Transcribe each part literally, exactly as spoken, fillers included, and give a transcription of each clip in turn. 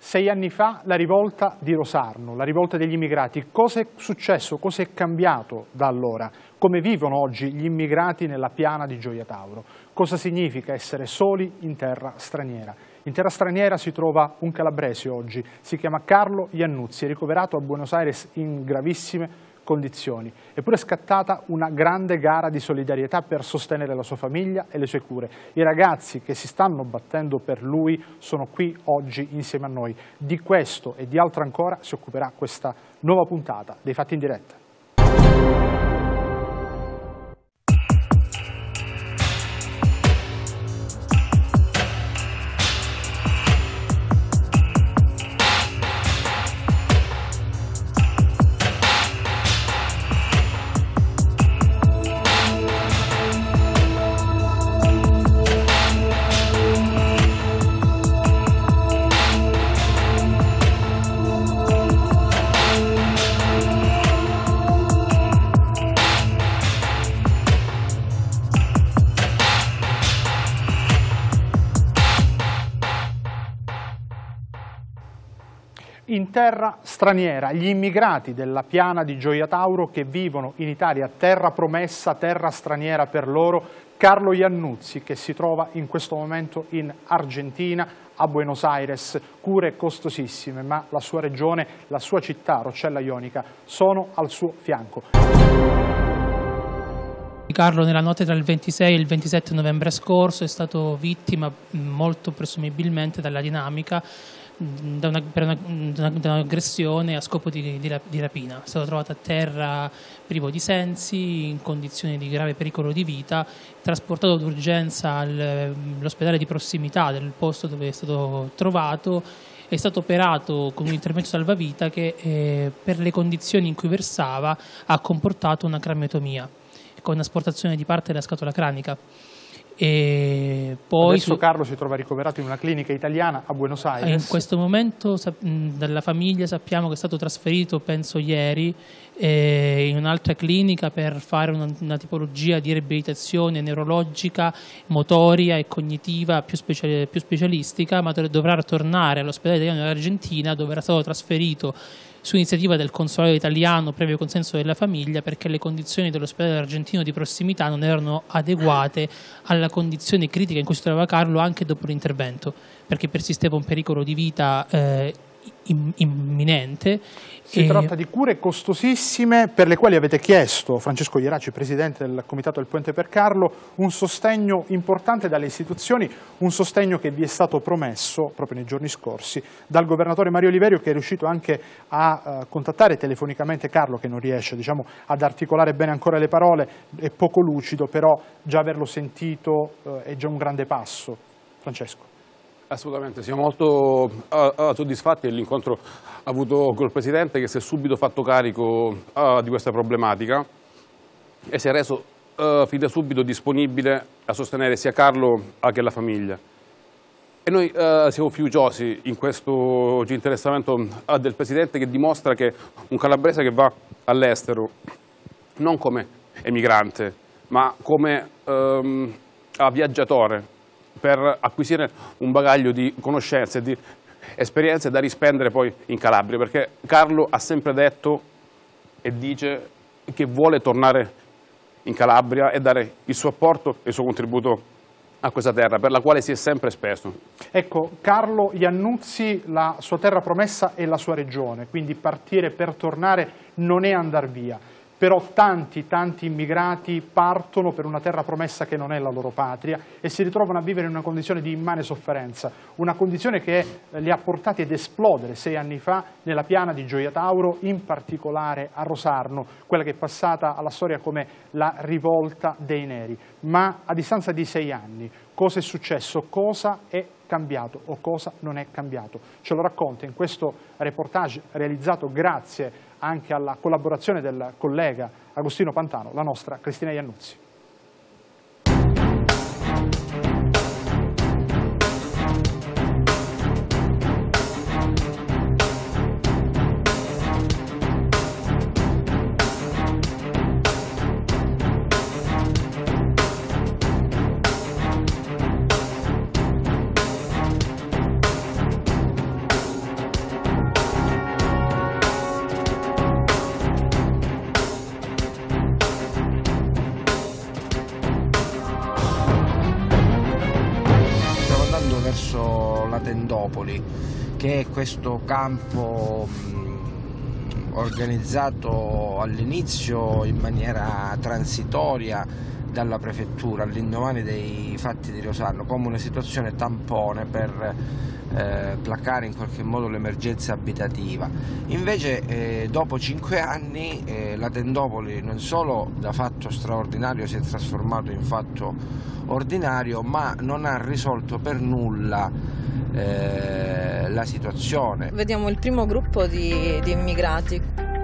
Sei anni fa la rivolta di Rosarno, la rivolta degli immigrati. Cosa è successo? Cosa è cambiato da allora? Come vivono oggi gli immigrati nella piana di Gioia Tauro? Cosa significa essere soli in terra straniera? In terra straniera si trova un calabrese oggi, si chiama Carlo Iannuzzi, è ricoverato a Buenos Aires in gravissime condizioni. Eppure è scattata una grande gara di solidarietà per sostenere la sua famiglia e le sue cure. I ragazzi che si stanno battendo per lui sono qui oggi insieme a noi. Di questo e di altro ancora si occuperà questa nuova puntata dei Fatti in Diretta. In terra straniera, gli immigrati della piana di Gioia Tauro che vivono in Italia, terra promessa, terra straniera per loro. Carlo Iannuzzi che si trova in questo momento in Argentina, a Buenos Aires, cure costosissime, ma la sua regione, la sua città, Roccella Ionica, sono al suo fianco. Carlo nella notte tra il ventisei e il ventisette novembre scorso è stato vittima molto presumibilmente dalla dinamica da una, per un'aggressione a scopo di, di, di rapina. È stato trovato a terra privo di sensi, in condizioni di grave pericolo di vita, trasportato d'urgenza all'ospedale di prossimità del posto dove è stato trovato. È stato operato con un intervento salvavita che eh, per le condizioni in cui versava ha comportato una craniotomia con un'asportazione di parte della scatola cranica. E poi Adesso su... Carlo si trova ricoverato in una clinica italiana a Buenos Aires. In questo momento dalla famiglia sappiamo che è stato trasferito, penso ieri, eh, in un'altra clinica per fare una, una tipologia di riabilitazione neurologica, motoria e cognitiva più, speciali, più specialistica, ma dovrà tornare all'ospedale italiano dell'Argentina dove era stato trasferito su iniziativa del consolato italiano previo consenso della famiglia, perché le condizioni dell'ospedale argentino di prossimità non erano adeguate alla condizione critica in cui si trovava Carlo anche dopo l'intervento, perché persisteva un pericolo di vita eh, imminente. Si e... tratta di cure costosissime per le quali avete chiesto, Francesco Ieraci, presidente del Comitato del Puente per Carlo, un sostegno importante dalle istituzioni, un sostegno che vi è stato promesso proprio nei giorni scorsi dal governatore Mario Oliverio, che è riuscito anche a uh, contattare telefonicamente Carlo, che non riesce diciamo, ad articolare bene ancora le parole, è poco lucido, però già averlo sentito uh, è già un grande passo. Francesco. Assolutamente, siamo molto uh, soddisfatti dell'incontro avuto col Presidente, che si è subito fatto carico uh, di questa problematica e si è reso uh, fin da subito disponibile a sostenere sia Carlo uh, che la famiglia. E noi uh, siamo fiduciosi in questo interessamento uh, del Presidente, che dimostra che un calabrese che va all'estero non come emigrante ma come um, viaggiatore, per acquisire un bagaglio di conoscenze e di esperienze da rispendere poi in Calabria, perché Carlo ha sempre detto e dice che vuole tornare in Calabria e dare il suo apporto e il suo contributo a questa terra per la quale si è sempre speso. Ecco, Carlo Iannuzzi, la sua terra promessa è la sua regione, quindi partire per tornare non è andar via. Però tanti, tanti immigrati partono per una terra promessa che non è la loro patria e si ritrovano a vivere in una condizione di immane sofferenza, una condizione che li ha portati ad esplodere sei anni fa nella piana di Gioia Tauro, in particolare a Rosarno, quella che è passata alla storia come la rivolta dei neri. Ma a distanza di sei anni, cosa è successo? Cosa è cambiato o cosa non è cambiato? Ce lo racconta in questo reportage realizzato grazie anche alla collaborazione del collega Agostino Pantano, la nostra Cristina Iannuzzi. verso la Tendopoli, che è questo campo mh, organizzato all'inizio in maniera transitoria dalla prefettura all'indomani dei fatti di Rosarno, come una situazione tampone per eh, placare in qualche modo l'emergenza abitativa. Invece eh, dopo cinque anni eh, la Tendopoli non solo da fatto straordinario si è trasformato in fatto ordinario, ma non ha risolto per nulla eh, la situazione. Vediamo il primo gruppo di, di immigrati.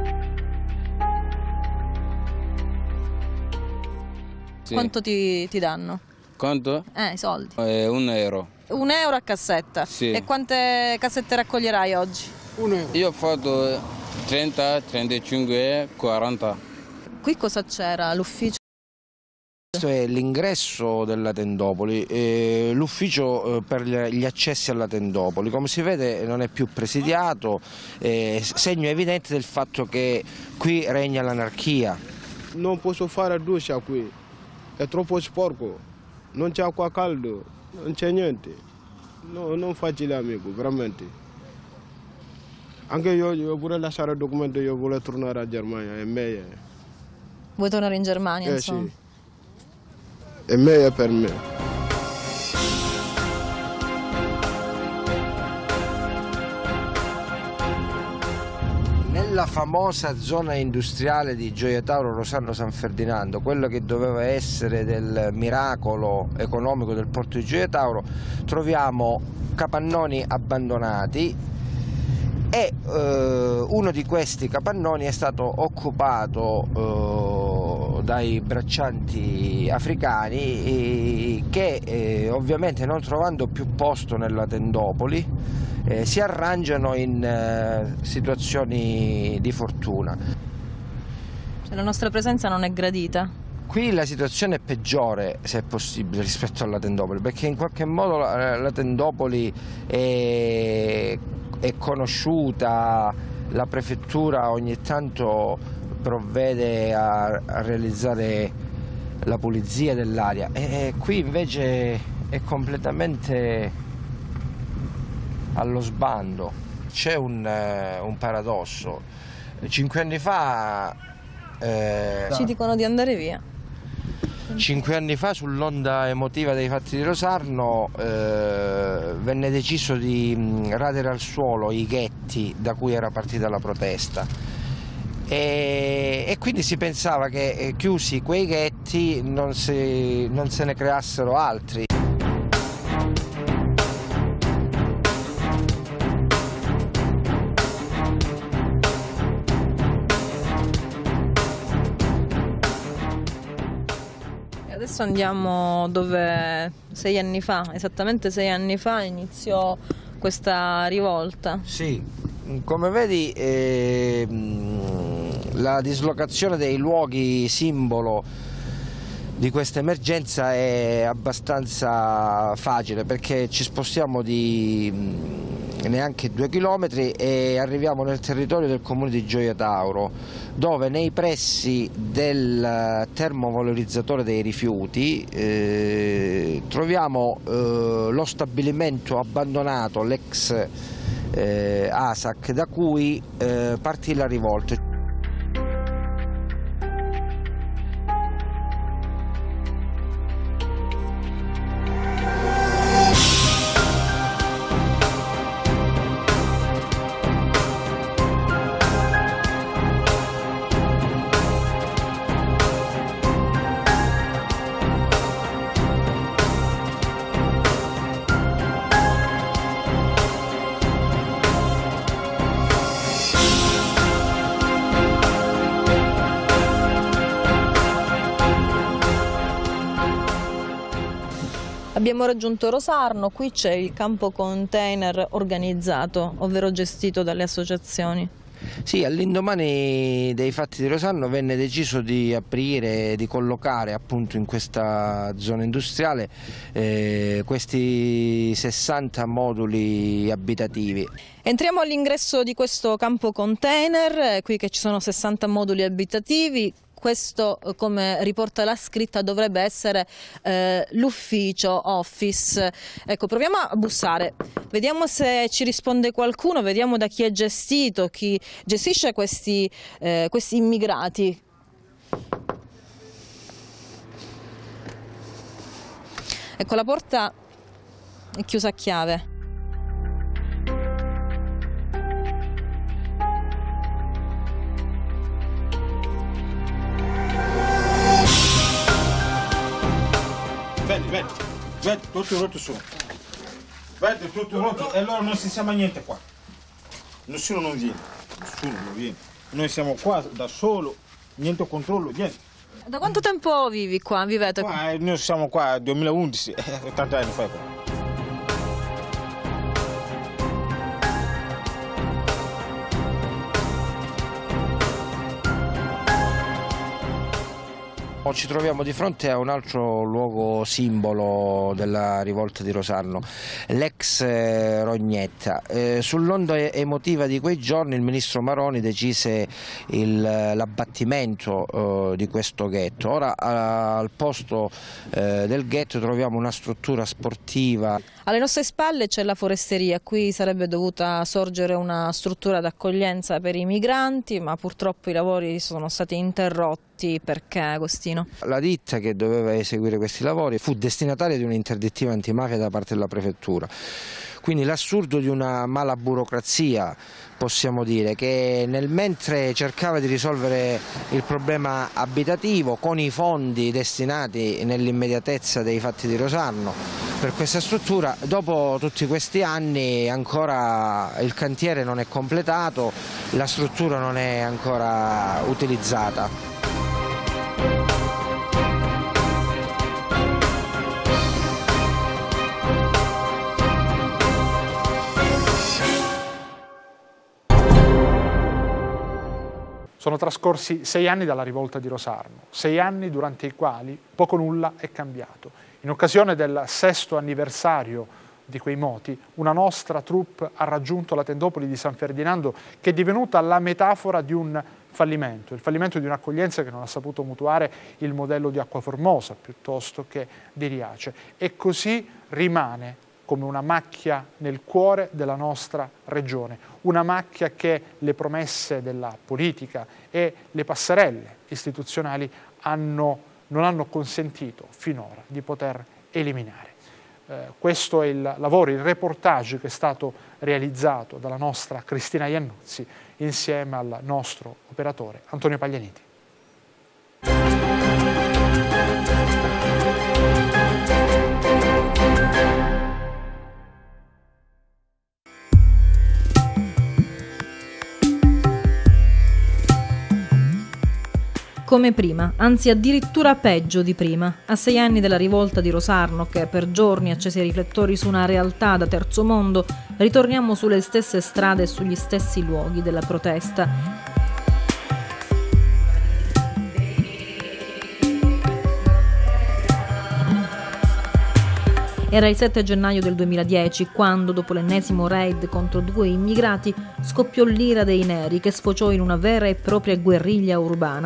Sì. Quanto ti, ti danno? Quanto? Eh, i soldi. Eh, un euro. Un euro a cassetta? Sì. E quante cassette raccoglierai oggi? Un euro. Io ho fatto trenta, trentacinque, quaranta. Qui cosa c'era? L'ufficio? Questo è l'ingresso della Tendopoli, eh, l'ufficio eh, per gli accessi alla Tendopoli. Come si vede non è più presidiato, eh, segno evidente del fatto che qui regna l'anarchia. Non posso fare doccia qui, è troppo sporco, non c'è acqua calda, non c'è niente. No, non facile amico, veramente. Anche io, io vorrei lasciare il documento, io voglio tornare a Germania, è meglio. Vuoi tornare in Germania, Eh, insomma? sì. È meglio per me. Nella famosa zona industriale di Gioia Tauro Rosarno San Ferdinando, quello che doveva essere del miracolo economico del porto di Gioia Tauro, troviamo capannoni abbandonati e eh, uno di questi capannoni è stato occupato eh, dai braccianti africani eh, che eh, ovviamente non trovando più posto nella Tendopoli eh, si arrangiano in eh, situazioni di fortuna. Cioè, la nostra presenza non è gradita? Qui la situazione è peggiore, se è possibile, rispetto alla Tendopoli, perché in qualche modo la, la Tendopoli è, è conosciuta, la prefettura ogni tanto provvede a, a realizzare la pulizia dell'aria e qui invece è completamente allo sbando. C'è un, uh, un paradosso. Cinque anni fa eh, Ci dicono di andare via. Cinque anni fa, sull'onda emotiva dei fatti di Rosarno, eh, venne deciso di mh, radere al suolo i ghetti da cui era partita la protesta e, e quindi si pensava che eh, chiusi quei ghetti non, si, non se ne creassero altri. Adesso andiamo dove sei anni fa, esattamente sei anni fa iniziò questa rivolta. Sì, come vedi eh, la dislocazione dei luoghi simbolo di questa emergenza è abbastanza facile perché ci spostiamo di neanche due chilometri e arriviamo nel territorio del comune di Gioia Tauro, dove nei pressi del termovalorizzatore dei rifiuti eh, troviamo eh, lo stabilimento abbandonato, l'ex eh, ASAC, da cui eh, partì la rivolta. Abbiamo raggiunto Rosarno, qui c'è il campo container organizzato, ovvero gestito dalle associazioni. Sì, all'indomani dei fatti di Rosarno venne deciso di aprire, di collocare appunto in questa zona industriale eh, questi sessanta moduli abitativi. Entriamo all'ingresso di questo campo container, qui che ci sono sessanta moduli abitativi. questo, come riporta la scritta, dovrebbe essere eh, l'ufficio office. Ecco, proviamo a bussare, vediamo se ci risponde qualcuno, vediamo da chi è gestito, chi gestisce questi, eh, questi immigrati. Ecco, la porta è chiusa a chiave. Vedi, vedi, vedi, tutti rotti su. Vedi, tutti rotti, e allora non si siamo niente qua. Nessuno non viene, nessuno non viene. Noi siamo qua da solo, niente controllo, niente. Da quanto tempo vivi qua? Vivete qua? qua noi siamo qua nel duemilaundici, ottanta anni fa qua. Ci troviamo di fronte a un altro luogo simbolo della rivolta di Rosarno, l'ex Rognetta. Eh, sull'onda emotiva di quei giorni il ministro Maroni decise l'abbattimento eh, di questo ghetto. Ora a, al posto eh, del ghetto troviamo una struttura sportiva. Alle nostre spalle c'è la foresteria, qui sarebbe dovuta sorgere una struttura d'accoglienza per i migranti, ma purtroppo i lavori sono stati interrotti. Perché, Agostino? La ditta che doveva eseguire questi lavori fu destinataria di un'interdittiva antimafia da parte della prefettura. Quindi l'assurdo di una mala burocrazia, possiamo dire, che nel mentre cercava di risolvere il problema abitativo con i fondi destinati nell'immediatezza dei fatti di Rosarno per questa struttura, dopo tutti questi anni ancora il cantiere non è completato, la struttura non è ancora utilizzata. Sono trascorsi sei anni dalla rivolta di Rosarno, sei anni durante i quali poco nulla è cambiato. In occasione del sesto anniversario di quei moti, una nostra troupe ha raggiunto la tendopoli di San Ferdinando, che è divenuta la metafora di un fallimento, il fallimento di un'accoglienza che non ha saputo mutuare il modello di Acquaformosa piuttosto che di Riace, e così rimane come una macchia nel cuore della nostra regione, una macchia che le promesse della politica e le passerelle istituzionali hanno, non hanno consentito finora di poter eliminare. Eh, questo è il lavoro, il reportage che è stato realizzato dalla nostra Cristina Iannuzzi insieme al nostro operatore Antonio Paglianiti. Come prima, anzi addirittura peggio di prima. A sei anni dalla rivolta di Rosarno, che per giorni accese i riflettori su una realtà da terzo mondo, ritorniamo sulle stesse strade e sugli stessi luoghi della protesta. Era il sette gennaio del duemiladieci, quando, dopo l'ennesimo raid contro due immigrati, scoppiò l'ira dei neri, che sfociò in una vera e propria guerriglia urbana.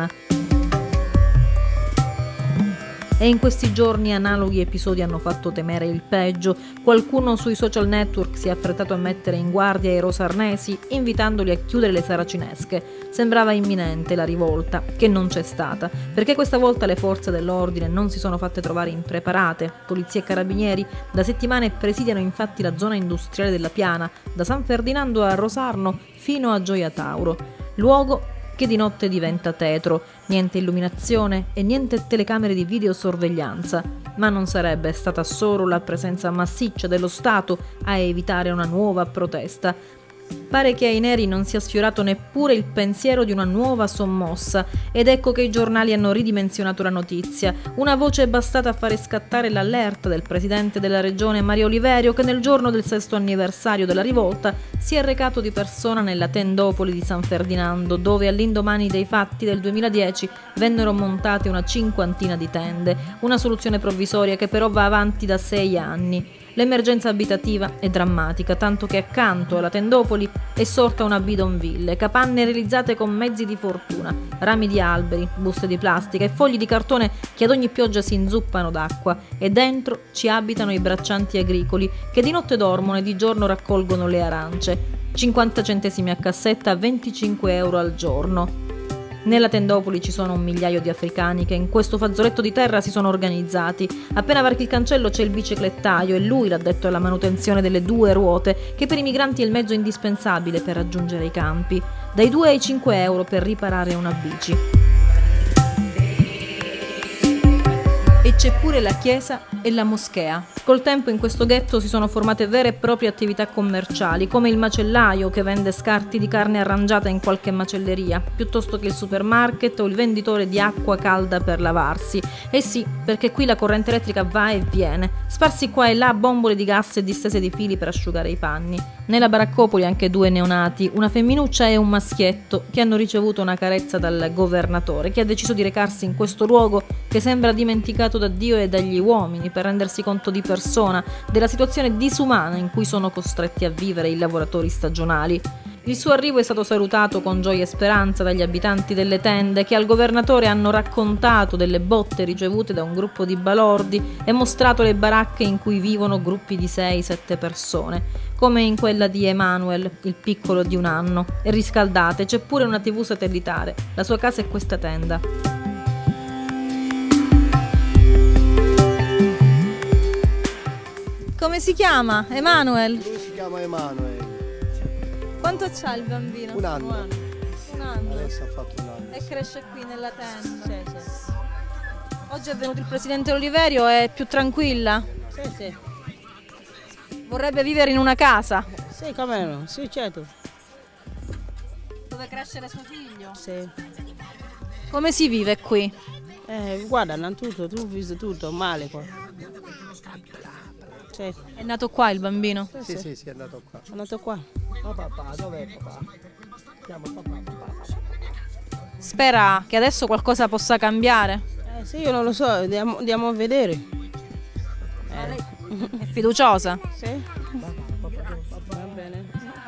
E in questi giorni analoghi episodi hanno fatto temere il peggio. Qualcuno sui social network si è affrettato a mettere in guardia i rosarnesi, invitandoli a chiudere le saracinesche. Sembrava imminente la rivolta, che non c'è stata, perché questa volta le forze dell'ordine non si sono fatte trovare impreparate. Polizia e carabinieri da settimane presidiano infatti la zona industriale della Piana, da San Ferdinando a Rosarno fino a Gioia Tauro. Luogo che di notte diventa tetro, niente illuminazione e niente telecamere di videosorveglianza, ma non sarebbe stata solo la presenza massiccia dello Stato a evitare una nuova protesta. Pare che ai neri non sia sfiorato neppure il pensiero di una nuova sommossa, ed ecco che i giornali hanno ridimensionato la notizia. Una voce è bastata a fare scattare l'allerta del presidente della regione Mario Oliverio, che nel giorno del sesto anniversario della rivolta si è recato di persona nella tendopoli di San Ferdinando, dove all'indomani dei fatti del duemiladieci vennero montate una cinquantina di tende, una soluzione provvisoria che però va avanti da sei anni. L'emergenza abitativa è drammatica, tanto che accanto alla tendopoli È sorta una bidonville, capanne realizzate con mezzi di fortuna, rami di alberi, buste di plastica e fogli di cartone che ad ogni pioggia si inzuppano d'acqua, e dentro ci abitano i braccianti agricoli che di notte dormono e di giorno raccolgono le arance. cinquanta centesimi a cassetta, venticinque euro al giorno. Nella tendopoli ci sono un migliaio di africani che in questo fazzoletto di terra si sono organizzati. Appena varchi il cancello c'è il biciclettaio e lui l'addetto alla manutenzione delle due ruote, che per i migranti è il mezzo indispensabile per raggiungere i campi. Dai due ai cinque euro per riparare una bici. E c'è pure la chiesa e la moschea. Col tempo in questo ghetto si sono formate vere e proprie attività commerciali, come il macellaio che vende scarti di carne arrangiata in qualche macelleria, piuttosto che il supermarket o il venditore di acqua calda per lavarsi. E sì, perché qui la corrente elettrica va e viene, sparsi qua e là bombole di gas e distese di fili per asciugare i panni. Nella baraccopoli anche due neonati, una femminuccia e un maschietto, che hanno ricevuto una carezza dal governatore, che ha deciso di recarsi in questo luogo che sembra dimenticato da Dio e dagli uomini per rendersi conto di persona della situazione disumana in cui sono costretti a vivere i lavoratori stagionali. Il suo arrivo è stato salutato con gioia e speranza dagli abitanti delle tende, che al governatore hanno raccontato delle botte ricevute da un gruppo di balordi e mostrato le baracche in cui vivono gruppi di sei sette persone, come in quella di Emanuel, il piccolo di un anno, e riscaldate, c'è pure una tivù satellitare. La sua casa è questa tenda. Come si chiama? Emanuel? Lui si chiama Emanuel. Quanto c'ha il bambino? Un anno. Un anno. Un anno. Adesso ha fatto un anno. E cresce qui nella tenda. Sì, sì. Oggi è venuto il presidente Oliverio, è più tranquilla? Sì, sì. Vorrebbe vivere in una casa? Sì, come no? Sì, certo. Dove crescere suo figlio? Sì. Come si vive qui? Eh, guarda, innanzitutto, tu hai visto tutto male qua. Sì. È nato qua il bambino? Sì, sì, sì, sì, è nato qua. È nato qua. Oh papà, dov'è papà? Chiamo papà, papà, papà. Spera che adesso qualcosa possa cambiare? Eh, sì, io non lo so, andiamo, andiamo a vedere. Eh. È fiduciosa? Sì. Va bene.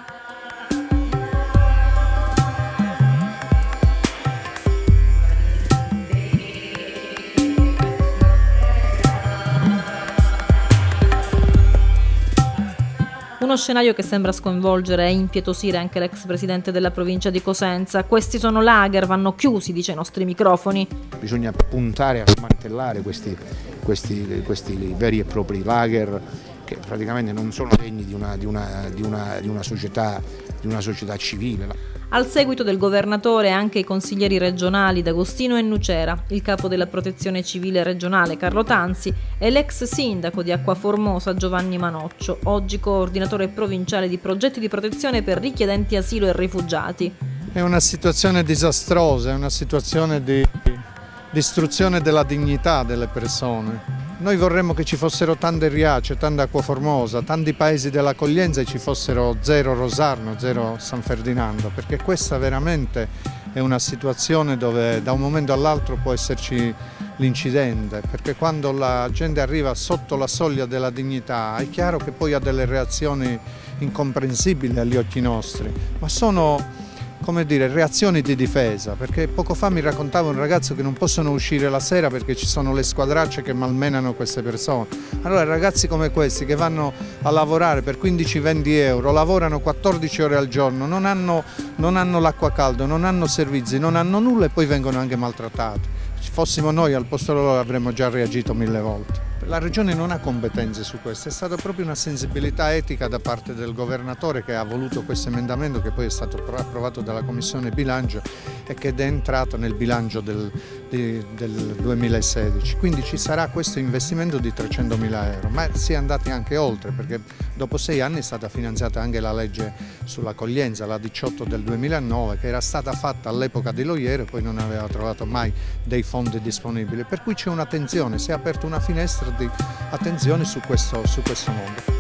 Uno scenario che sembra sconvolgere e impietosire anche l'ex presidente della provincia di Cosenza. Questi sono lager, vanno chiusi, dice ai nostri microfoni. Bisogna puntare a smantellare questi, questi, questi veri e propri lager che praticamente non sono degni di una, di una, di una, di una, società, di una società civile. Al seguito del governatore anche i consiglieri regionali D'Agostino e Nucera, il capo della protezione civile regionale Carlo Tanzi e l'ex sindaco di Acquaformosa Giovanni Manoccio, oggi coordinatore provinciale di progetti di protezione per richiedenti asilo e rifugiati. È una situazione disastrosa, è una situazione di distruzione della dignità delle persone. Noi vorremmo che ci fossero tante Riace, tanta Acquaformosa, tanti paesi dell'accoglienza e ci fossero zero Rosarno, zero San Ferdinando, perché questa veramente è una situazione dove da un momento all'altro può esserci l'incidente, perché quando la gente arriva sotto la soglia della dignità è chiaro che poi ha delle reazioni incomprensibili agli occhi nostri, ma sono, come dire, reazioni di difesa, perché poco fa mi raccontava un ragazzo che non possono uscire la sera perché ci sono le squadracce che malmenano queste persone. Allora ragazzi come questi che vanno a lavorare per quindici venti euro, lavorano quattordici ore al giorno, non hanno, non hanno l'acqua calda, non hanno servizi, non hanno nulla e poi vengono anche maltrattati. Se fossimo noi al posto loro avremmo già reagito mille volte. La Regione non ha competenze su questo, è stata proprio una sensibilità etica da parte del governatore che ha voluto questo emendamento che poi è stato approvato dalla Commissione Bilancio e che è entrato nel bilancio del, di, del duemilasedici. Quindi ci sarà questo investimento di trecentomila euro, ma si è andati anche oltre perché dopo sei anni è stata finanziata anche la legge sull'accoglienza, la diciotto del duemilanove, che era stata fatta all'epoca di Loiero e poi non aveva trovato mai dei fondi disponibili. Per cui c'è un'attenzione, si è aperta una finestra di attenzione su questo, su questo mondo.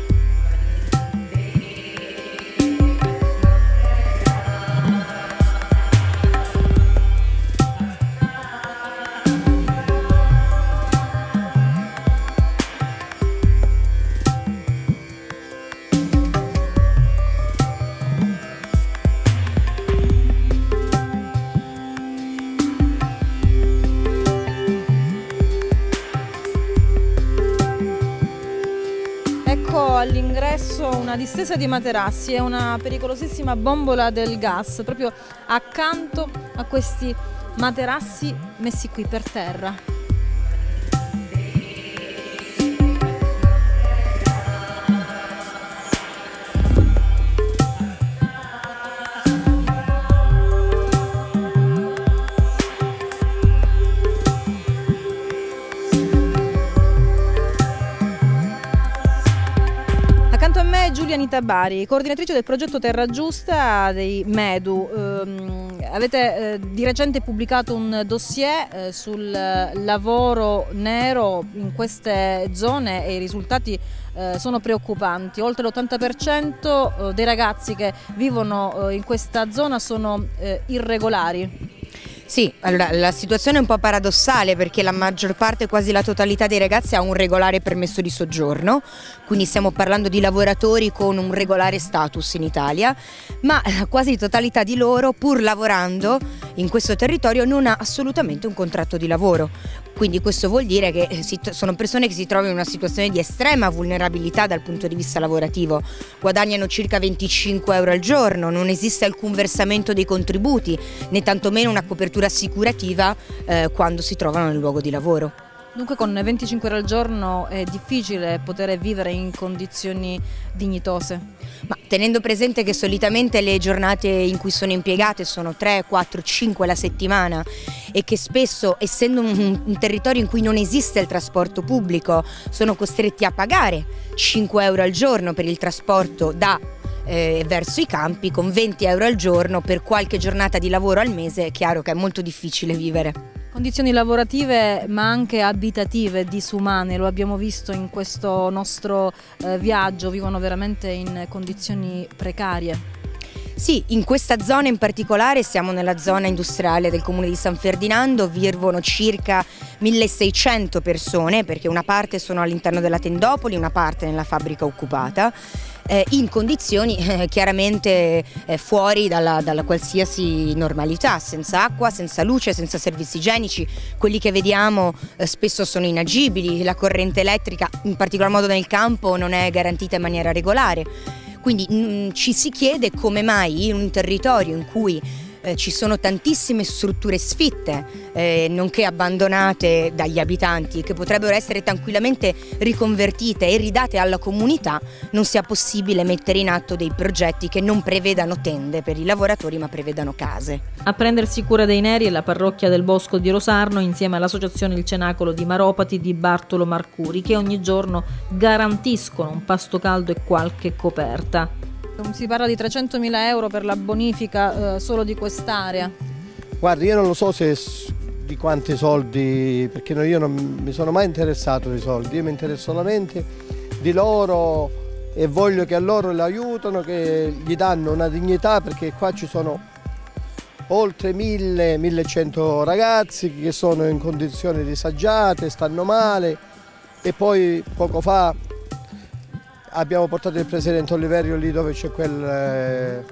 all'ingresso una distesa di materassi e una pericolosissima bombola del gas, proprio accanto a questi materassi messi qui per terra. Giulia Anita Bari, coordinatrice del progetto Terra Giusta dei Medu. Um, avete eh, di recente pubblicato un dossier eh, sul lavoro nero in queste zone e i risultati eh, sono preoccupanti. Oltre l'ottanta per cento dei ragazzi che vivono eh, in questa zona sono eh, irregolari. Sì, allora la situazione è un po' paradossale perché la maggior parte, quasi la totalità dei ragazzi ha un regolare permesso di soggiorno, quindi stiamo parlando di lavoratori con un regolare status in Italia, ma la quasi totalità di loro, pur lavorando in questo territorio, non ha assolutamente un contratto di lavoro. Quindi questo vuol dire che sono persone che si trovano in una situazione di estrema vulnerabilità dal punto di vista lavorativo, guadagnano circa venticinque euro al giorno, non esiste alcun versamento dei contributi, né tantomeno una copertura assicurativa eh, quando si trovano nel luogo di lavoro. Dunque con venticinque euro al giorno è difficile poter vivere in condizioni dignitose. Ma tenendo presente che solitamente le giornate in cui sono impiegate sono tre, quattro, cinque la settimana e che spesso, essendo un, un territorio in cui non esiste il trasporto pubblico, sono costretti a pagare cinque euro al giorno per il trasporto da eh, verso i campi, con venti euro al giorno per qualche giornata di lavoro al mese, è chiaro che è molto difficile vivere. Condizioni lavorative ma anche abitative disumane, lo abbiamo visto in questo nostro eh, viaggio, vivono veramente in condizioni precarie. Sì, in questa zona in particolare, siamo nella zona industriale del comune di San Ferdinando, vivono circa milleseicento persone, perché una parte sono all'interno della tendopoli, una parte nella fabbrica occupata, eh, in condizioni eh, chiaramente eh, fuori dalla, dalla qualsiasi normalità, senza acqua, senza luce, senza servizi igienici. Quelli che vediamo eh, spesso sono inagibili, la corrente elettrica, in particolar modo nel campo, non è garantita in maniera regolare. Quindi mh, ci si chiede come mai in un territorio in cui eh, ci sono tantissime strutture sfitte, eh, nonché abbandonate dagli abitanti, che potrebbero essere tranquillamente riconvertite e ridate alla comunità, non sia possibile mettere in atto dei progetti che non prevedano tende per i lavoratori ma prevedano case. A prendersi cura dei neri è la parrocchia del Bosco di Rosarno insieme all'associazione Il Cenacolo di Maropati di Bartolo Marcuri, che ogni giorno garantiscono un pasto caldo e qualche coperta. Si parla di trecentomila euro per la bonifica eh, solo di quest'area. Guardi, io non lo so se di quanti soldi, perché io non mi sono mai interessato dei soldi, io mi interesso solamente di loro e voglio che a loro le aiutano, che gli danno una dignità, perché qua ci sono oltre mille millecento ragazzi che sono in condizioni disagiate, stanno male, e poi poco fa abbiamo portato il presidente Oliverio lì dove c'è quel eh,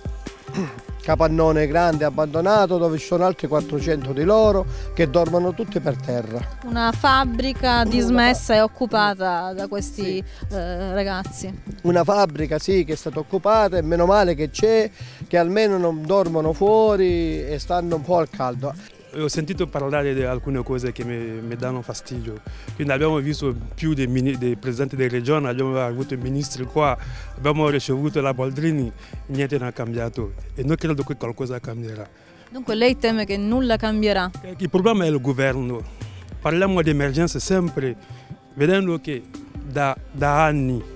capannone grande abbandonato, dove ci sono altri quattrocento di loro che dormono tutti per terra. Una fabbrica dismessa e occupata da questi sì. eh, ragazzi. Una fabbrica sì, che è stata occupata, e meno male che c'è, che almeno non dormono fuori e stanno un po' al caldo. Ho sentito parlare di alcune cose che mi, mi danno fastidio, quindi abbiamo visto più dei, dei presidenti delle regioni, abbiamo avuto i ministri qua, abbiamo ricevuto la Boldrini, niente non è cambiato e non credo che qualcosa cambierà. Dunque lei teme che nulla cambierà? Il problema è il governo, parliamo di emergenze sempre, vedendo che da, da anni,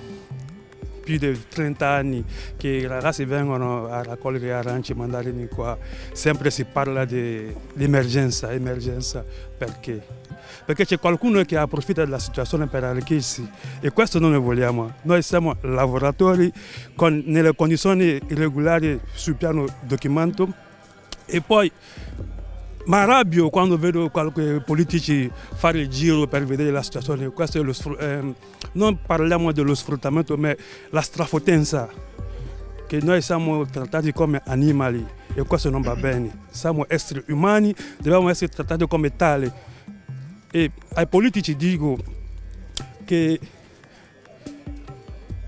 più di trenta anni che i ragazzi vengono a raccogliere arance e mandarini qua, sempre si parla di, di emergenza, emergenza, perché? Perché c'è qualcuno che approfitta della situazione per arricchirsi e questo non lo vogliamo. Noi siamo lavoratori con, nelle condizioni irregolari sul piano documento e poi mi arrabbio quando vedo qualche politici fare il giro per vedere la situazione. Questo è lo, eh, non parliamo dello sfruttamento, ma la strafotenza, che noi siamo trattati come animali e questo non va bene. Siamo esseri umani, dobbiamo essere trattati come tali. E ai politici dico che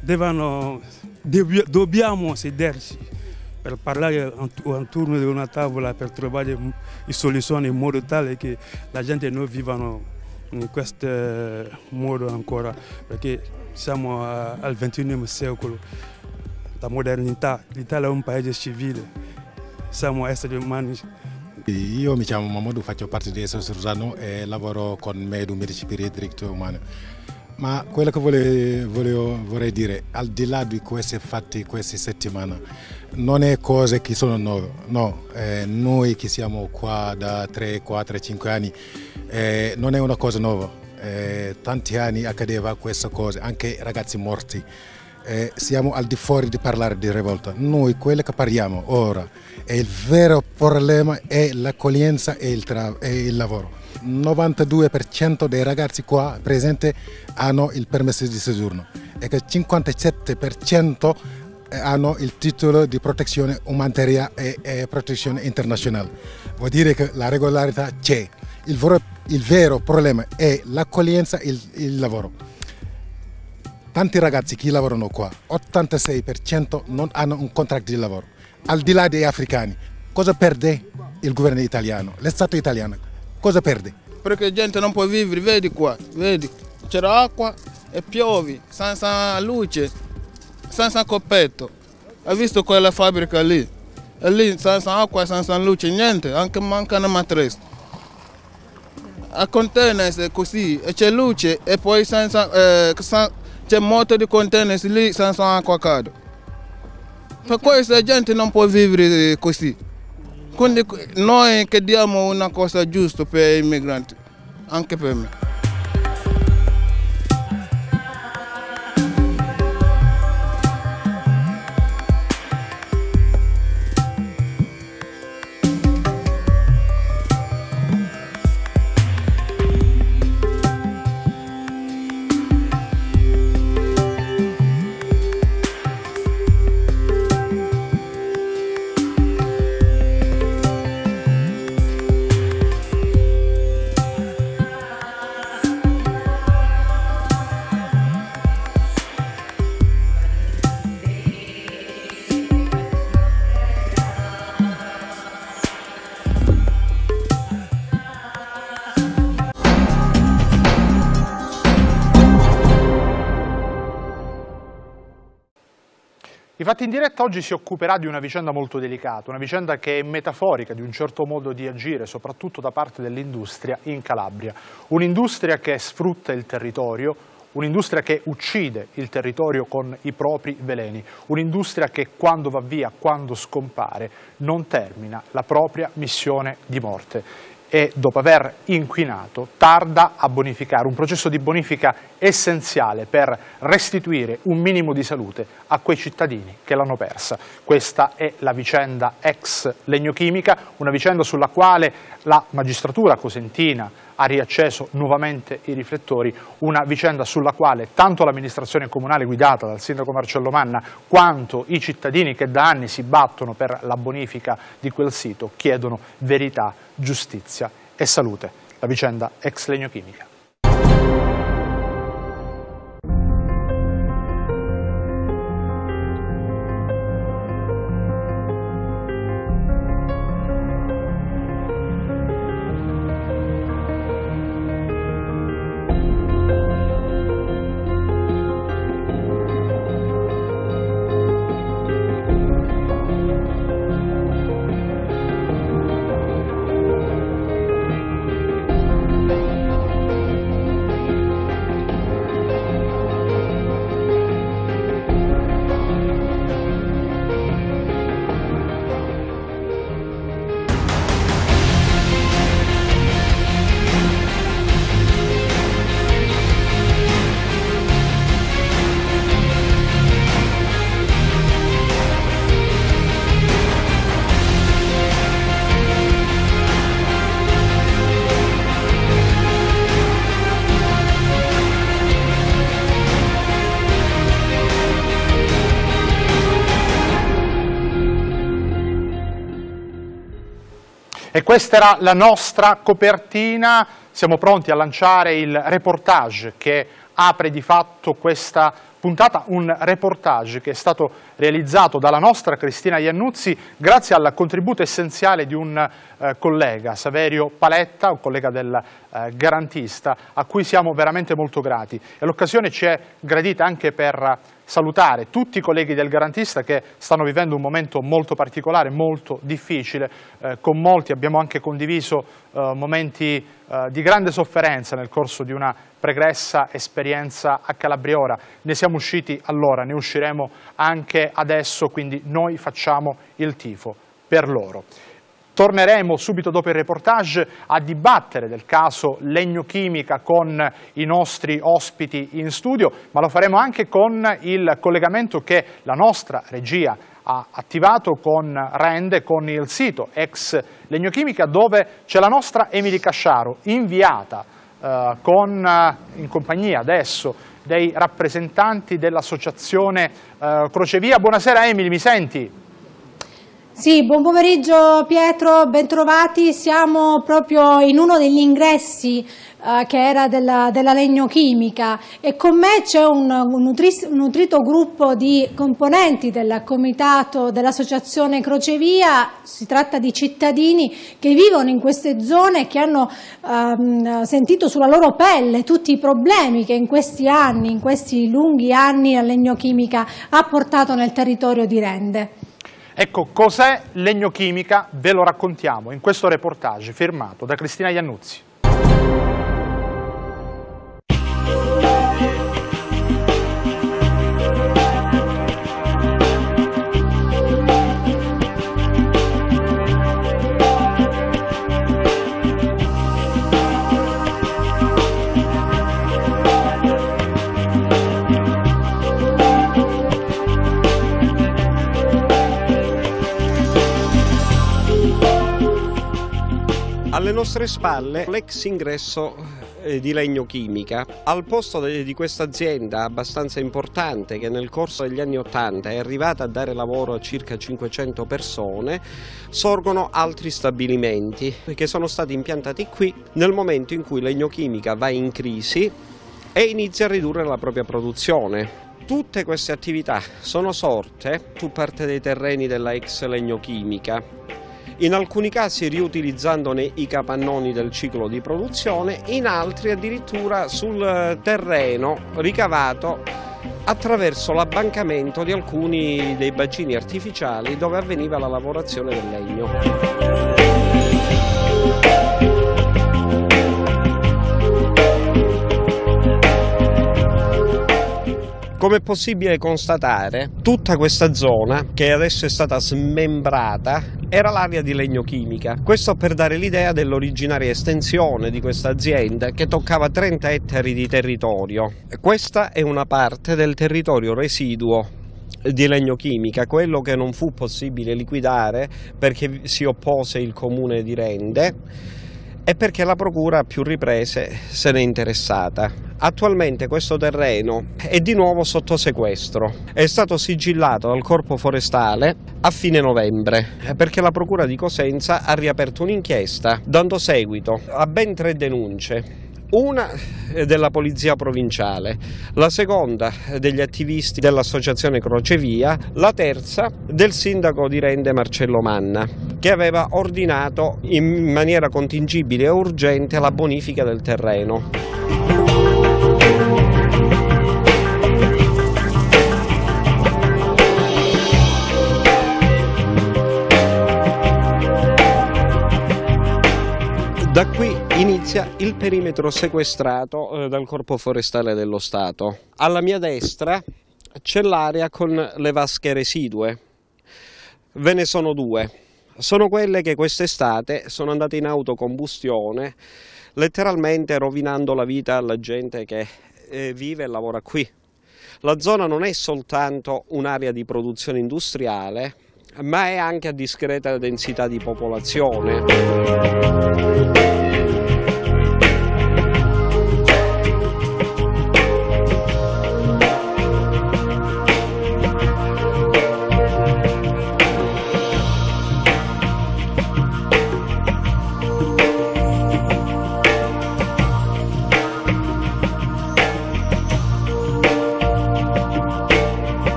devono, dobbiamo sederci per parlare intorno di una tavola per trovare soluzioni in modo tale che la gente non vivano in questo modo ancora, perché siamo al ventunesimo secolo, la modernità, l'Italia è un paese civile, siamo esseri umani. Io mi chiamo Mamadou, faccio parte di S O S Rosano e lavoro con Medu Medici per i diritti umani. Ma quello che volevo, volevo, vorrei dire, al di là di questi fatti queste settimane, non è cose che sono nuove, no, eh, noi che siamo qua da tre, quattro, cinque anni, eh, non è una cosa nuova, eh, tanti anni accadeva questa cosa, anche ragazzi morti, eh, siamo al di fuori di parlare di rivolta, noi quello che parliamo ora, e il vero problema è l'accoglienza e il, e il lavoro. novantadue per cento dei ragazzi qua presenti hanno il permesso di soggiorno e che il cinquantasette per cento hanno il titolo di protezione umanitaria e, e protezione internazionale. Vuol dire che la regolarità c'è. Il, il vero problema è l'accoglienza e il, il lavoro. Tanti ragazzi che lavorano qua, ottantasei per cento non hanno un contratto di lavoro. Al di là degli africani, cosa perde il governo italiano, lo Stato italiano? Cosa perde? Perché la gente non può vivere, vedi qua, vedi, c'era acqua e piove, senza luce, senza coppetto. Hai visto quella fabbrica lì? E lì senza acqua, senza luce, niente, anche mancano matresse. A container è così, e c'è luce e poi senza, eh, c'è moto di container lì senza acqua calda. Per questo la gente non può vivere così. Quindi noi chiediamo una cosa giusta per i migranti, anche per me. I Fatti in Diretta oggi si occuperà di una vicenda molto delicata, una vicenda che è metaforica di un certo modo di agire, soprattutto da parte dell'industria in Calabria. Un'industria che sfrutta il territorio, un'industria che uccide il territorio con i propri veleni, un'industria che quando va via, quando scompare, non termina la propria missione di morte. E dopo aver inquinato tarda a bonificare, un processo di bonifica essenziale per restituire un minimo di salute a quei cittadini che l'hanno persa. Questa è la vicenda ex Legnochimica, una vicenda sulla quale la magistratura cosentina ha riacceso nuovamente i riflettori, una vicenda sulla quale tanto l'amministrazione comunale guidata dal sindaco Marcello Manna quanto i cittadini che da anni si battono per la bonifica di quel sito chiedono verità, giustizia e salute. La vicenda ex Legnochimica. E questa era la nostra copertina, siamo pronti a lanciare il reportage che apre di fatto questa puntata, un reportage che è stato realizzato dalla nostra Cristina Iannuzzi grazie al contributo essenziale di un eh, collega, Saverio Paletta, un collega del eh, Garantista, a cui siamo veramente molto grati. E l'occasione ci è gradita anche per salutare tutti i colleghi del Garantista che stanno vivendo un momento molto particolare, molto difficile. Eh, con molti abbiamo anche condiviso eh, momenti eh, di grande sofferenza nel corso di una pregressa esperienza a Calabriora. Ne siamo usciti allora, ne usciremo anche adesso, quindi noi facciamo il tifo per loro. Torneremo subito dopo il reportage a dibattere del caso Legno Chimica con i nostri ospiti in studio, ma lo faremo anche con il collegamento che la nostra regia ha attivato con Rende, con il sito ex Legno Chimica, dove c'è la nostra Emily Casciaro, inviata eh, con, in compagnia adesso dei rappresentanti dell'associazione eh, Crocevia. Buonasera Emily, mi senti? Sì, buon pomeriggio Pietro, bentrovati. Siamo proprio in uno degli ingressi uh, che era della, della Legno Chimica e con me c'è un, un, nutris, un nutrito gruppo di componenti del comitato dell'associazione Crocevia. Si tratta di cittadini che vivono in queste zone e che hanno um, sentito sulla loro pelle tutti i problemi che in questi anni, in questi lunghi anni la Legno Chimica ha portato nel territorio di Rende. Ecco, cos'è Legno Chimica? Ve lo raccontiamo in questo reportage firmato da Cristina Iannuzzi. Alle nostre spalle l'ex ingresso di Legno Chimica. Al posto di questa azienda abbastanza importante che nel corso degli anni ottanta è arrivata a dare lavoro a circa cinquecento persone, sorgono altri stabilimenti che sono stati impiantati qui nel momento in cui Legno Chimica va in crisi e inizia a ridurre la propria produzione. Tutte queste attività sono sorte su parte dei terreni della ex Legno Chimica, in alcuni casi riutilizzandone i capannoni del ciclo di produzione, in altri addirittura sul terreno ricavato attraverso l'abbancamento di alcuni dei bacini artificiali dove avveniva la lavorazione del legno. Come è possibile constatare, tutta questa zona, che adesso è stata smembrata, era l'area di Legno Chimica. Questo per dare l'idea dell'originaria estensione di questa azienda, che toccava trenta ettari di territorio. Questa è una parte del territorio residuo di Legno Chimica, quello che non fu possibile liquidare perché si oppose il comune di Rende e perché la procura a più riprese se n'è interessata. Attualmente questo terreno è di nuovo sotto sequestro, è stato sigillato dal Corpo Forestale a fine novembre perché la procura di Cosenza ha riaperto un'inchiesta dando seguito a ben tre denunce. Una della Polizia Provinciale, la seconda degli attivisti dell'Associazione Crocevia, la terza del sindaco di Rende Marcello Manna, che aveva ordinato in maniera contingibile e urgente la bonifica del terreno. Da qui inizia il perimetro sequestrato eh, dal Corpo Forestale dello Stato. Alla mia destra c'è l'area con le vasche residue. Ve ne sono due. Sono quelle che quest'estate sono andate in autocombustione, letteralmente rovinando la vita alla gente che eh, vive e lavora qui. La zona non è soltanto un'area di produzione industriale, ma è anche a discreta densità di popolazione.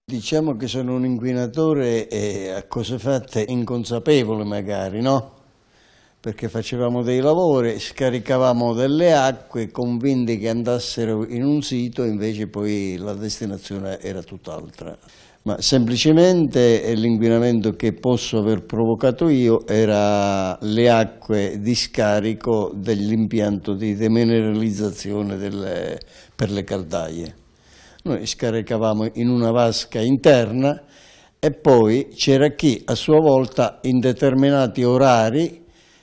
Diciamo che sono un inquinatore e a cose fatte inconsapevole magari, no? Perché facevamo dei lavori, scaricavamo delle acque convinti che andassero in un sito, invece poi la destinazione era tutt'altra. Ma semplicemente l'inquinamento che posso aver provocato io era le acque di scarico dell'impianto di demineralizzazione delle, per le caldaie. Noi scaricavamo in una vasca interna e poi c'era chi a sua volta in determinati orari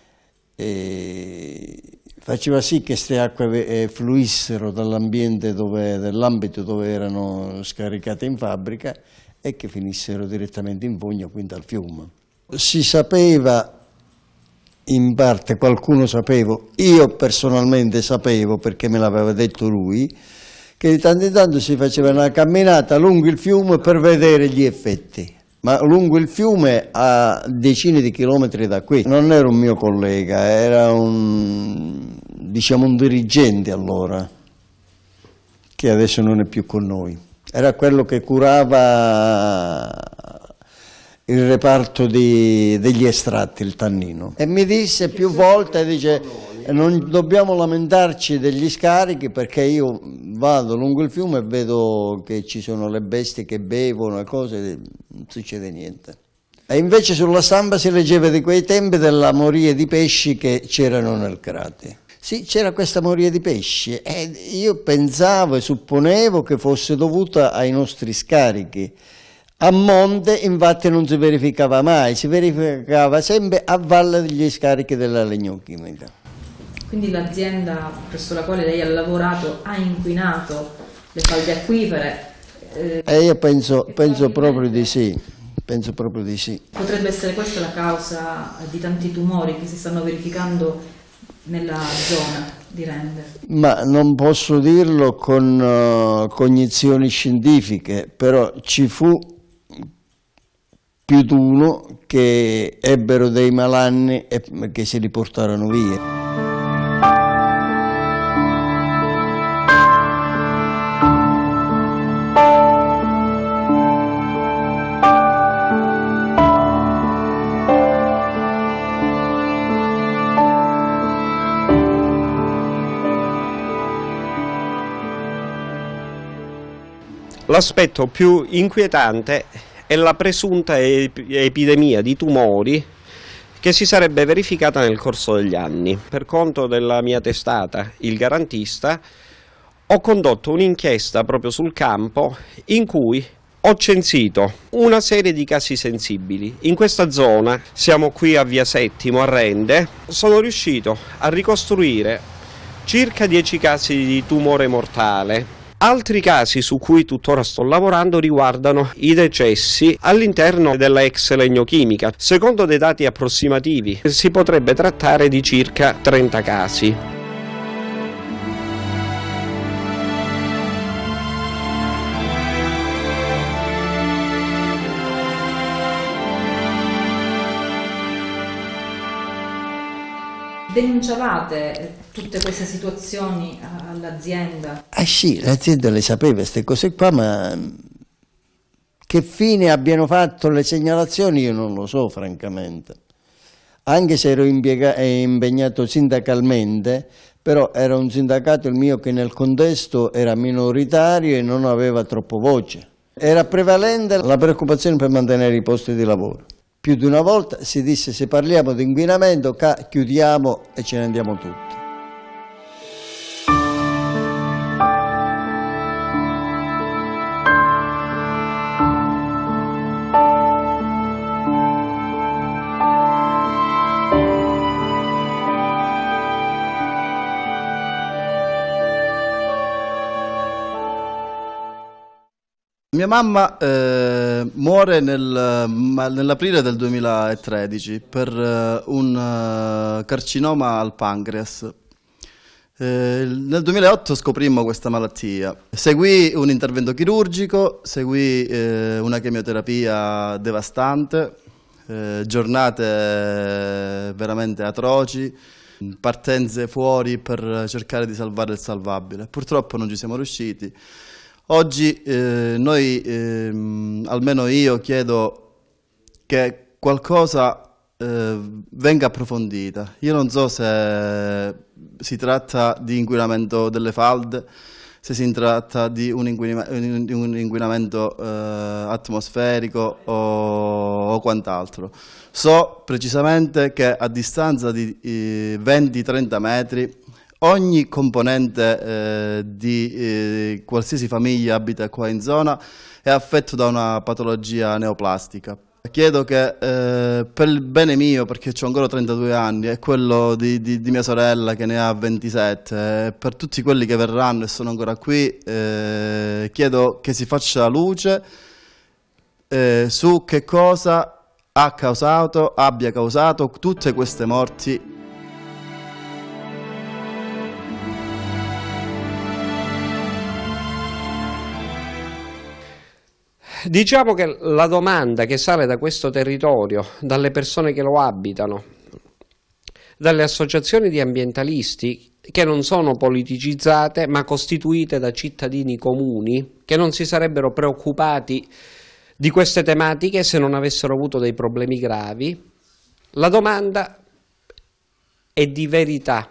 eh, faceva sì che queste acque fluissero dall'ambiente dove, dell'ambito dove erano scaricate in fabbrica e che finissero direttamente in fogna, quindi al fiume. Si sapeva, in parte qualcuno sapevo, io personalmente sapevo perché me l'aveva detto lui, che di tanto in tanto si faceva una camminata lungo il fiume per vedere gli effetti, ma lungo il fiume a decine di chilometri da qui. Non era un mio collega, era un, diciamo, un dirigente allora, che adesso non è più con noi. Era quello che curava il reparto di, degli estratti, il tannino. E mi disse più volte, dice, non dobbiamo lamentarci degli scarichi perché io vado lungo il fiume e vedo che ci sono le bestie che bevono e cose, non succede niente. E invece sulla stampa si leggeva di quei tempi della moria di pesci che c'erano nel cratere. Sì, c'era questa moria di pesci e io pensavo e supponevo che fosse dovuta ai nostri scarichi. A monte infatti non si verificava mai, si verificava sempre a valle degli scarichi della legnochimica. Quindi l'azienda presso la quale lei ha lavorato ha inquinato le falde acquifere? Eh, e io penso, penso proprio di sì, penso proprio di sì. Potrebbe essere questa la causa di tanti tumori che si stanno verificando nella zona di Rende? Ma non posso dirlo con uh, cognizioni scientifiche, però ci fu più di uno che ebbero dei malanni e che si li portarono via. L'aspetto più inquietante è la presunta epidemia di tumori che si sarebbe verificata nel corso degli anni. Per conto della mia testata, Il Garantista, ho condotto un'inchiesta proprio sul campo in cui ho censito una serie di casi sensibili. In questa zona, siamo qui a Via Settimo, a Rende, sono riuscito a ricostruire circa dieci casi di tumore mortale. Altri casi su cui tuttora sto lavorando riguardano i decessi all'interno della ex legnochimica. Secondo dei dati approssimativi si potrebbe trattare di circa trenta casi. Denunciavate tutte queste situazioni all'azienda? Ah sì, l'azienda le sapeva queste cose qua, ma che fine abbiano fatto le segnalazioni io non lo so francamente. Anche se ero impegnato sindacalmente, però era un sindacato il mio che nel contesto era minoritario e non aveva troppo voce. Era prevalente la preoccupazione per mantenere i posti di lavoro. Più di una volta si disse se parliamo di inquinamento chiudiamo e ce ne andiamo tutti. Mia mamma eh, muore nel, nell'aprile del duemilatredici per eh, un uh, carcinoma al pancreas. Eh, nel duemilaotto scoprimmo questa malattia. Seguì un intervento chirurgico, seguì eh, una chemioterapia devastante, eh, giornate veramente atroci, partenze fuori per cercare di salvare il salvabile. Purtroppo non ci siamo riusciti. Oggi eh, noi, eh, almeno io, chiedo che qualcosa eh, venga approfondita. Io non so se si tratta di inquinamento delle falde, se si tratta di un, inquinima, di un inquinamento eh, atmosferico o, o quant'altro. So precisamente che a distanza di eh, venti trenta metri ogni componente eh, di eh, qualsiasi famiglia abita qua in zona è affetto da una patologia neoplastica. Chiedo che eh, per il bene mio, perché ho ancora trentadue anni, e quello di, di, di mia sorella che ne ha ventisette, e per tutti quelli che verranno e sono ancora qui, eh, chiedo che si faccia luce eh, su che cosa ha causato, abbia causato tutte queste morti. Diciamo che la domanda che sale da questo territorio, dalle persone che lo abitano, dalle associazioni di ambientalisti che non sono politicizzate ma costituite da cittadini comuni che non si sarebbero preoccupati di queste tematiche se non avessero avuto dei problemi gravi, la domanda è di verità,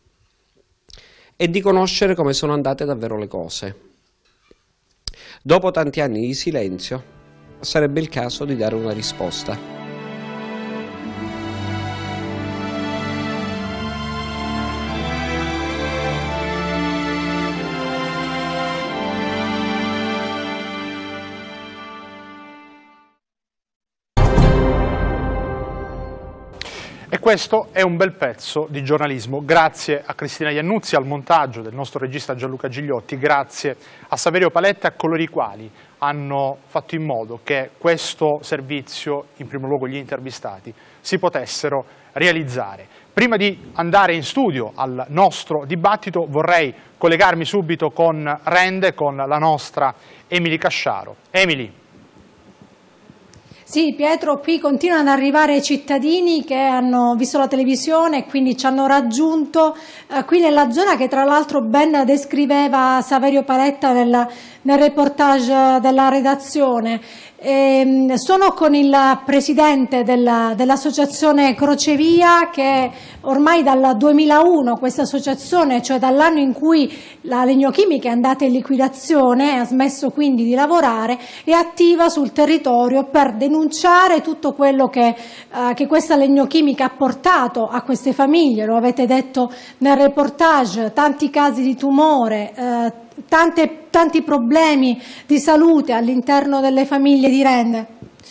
è di conoscere come sono andate davvero le cose. Dopo tanti anni di silenzio, sarebbe il caso di dare una risposta. E questo è un bel pezzo di giornalismo, grazie a Cristina Iannuzzi, al montaggio del nostro regista Gianluca Gigliotti, grazie a Saverio Paletta e a coloro i quali hanno fatto in modo che questo servizio, in primo luogo gli intervistati, si potessero realizzare. Prima di andare in studio al nostro dibattito vorrei collegarmi subito con Rende, con la nostra Emily Casciaro. Emily. Sì, Pietro, qui continuano ad arrivare cittadini che hanno visto la televisione e quindi ci hanno raggiunto eh, qui nella zona che tra l'altro ben descriveva Saverio Paletta nel, nel reportage della redazione. E, sono con il presidente della, dell'associazione Crocevia, che ormai dal duemilauno questa associazione, cioè dall'anno in cui la Legnochimica è andata in liquidazione, ha smesso quindi di lavorare, è attiva sul territorio per denunciare tutto quello che, eh, che questa Legnochimica ha portato a queste famiglie. Lo avete detto nel reportage, tanti casi di tumore, eh, Tante, tanti problemi di salute all'interno delle famiglie di Rende.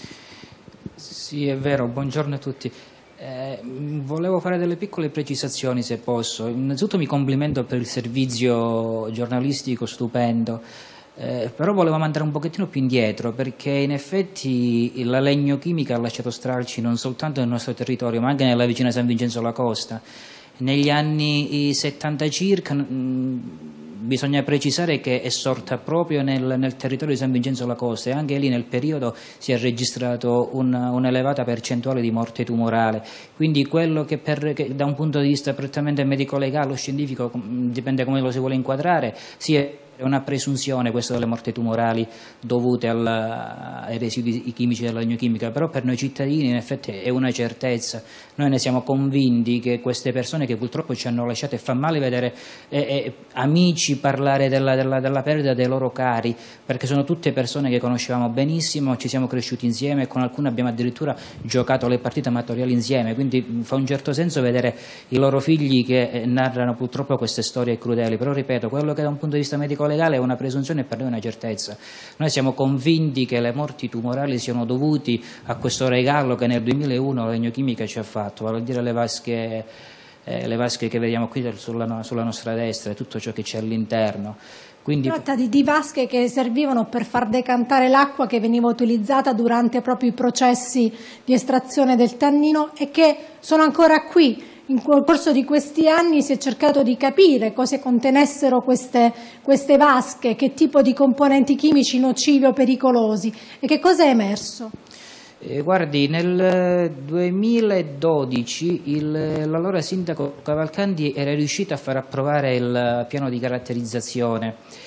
Sì, è vero, buongiorno a tutti. Eh, volevo fare delle piccole precisazioni se posso. Innanzitutto mi complimento per il servizio giornalistico stupendo, eh, però volevo andare un pochettino più indietro, perché in effetti la Legnochimica ha lasciato stralci non soltanto nel nostro territorio ma anche nella vicina San Vincenzo alla Costa. Negli anni settanta circa mh, bisogna precisare che è sorta proprio nel, nel territorio di San Vincenzo alla Costa, e anche lì nel periodo si è registrato un'elevata percentuale di morte tumorale. Quindi quello che, per, che da un punto di vista prettamente medico-legale o scientifico, dipende come lo si vuole inquadrare, si è È una presunzione questa delle morti tumorali dovute al, ai residui chimici della legnochimica, però per noi cittadini in effetti è una certezza. Noi ne siamo convinti che queste persone che purtroppo ci hanno lasciato, e fa male vedere eh, eh, amici parlare della, della, della perdita dei loro cari, perché sono tutte persone che conoscevamo benissimo, ci siamo cresciuti insieme e con alcune abbiamo addirittura giocato le partite amatoriali insieme, quindi fa un certo senso vedere i loro figli che narrano purtroppo queste storie crudeli. Però ripeto, quello che da un punto di vista medico legale è una presunzione e per noi una certezza. Noi siamo convinti che le morti tumorali siano dovuti a questo regalo che nel duemilauno la Legnochimica ci ha fatto, vale a dire le vasche, eh, le vasche che vediamo qui sulla, sulla nostra destra e tutto ciò che c'è all'interno. Quindi... Si tratta di, di vasche che servivano per far decantare l'acqua che veniva utilizzata durante proprio i processi di estrazione del tannino e che sono ancora qui. In corso di questi anni si è cercato di capire cosa contenessero queste, queste vasche, che tipo di componenti chimici nocivi o pericolosi, e che cosa è emerso? Eh, guardi, nel duemiladodici il, l'allora sindaco Cavalcanti era riuscito a far approvare il piano di caratterizzazione.